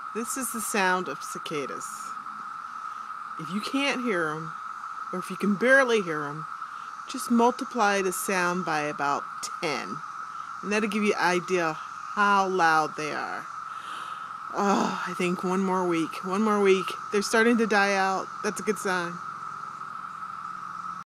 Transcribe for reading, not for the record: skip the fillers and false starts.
This is the sound of cicadas. If you can't hear them, or if you can barely hear them, just multiply the sound by about 10. And that'll give you an idea how loud they are. Oh, I think one more week. They're starting to die out. That's a good sign.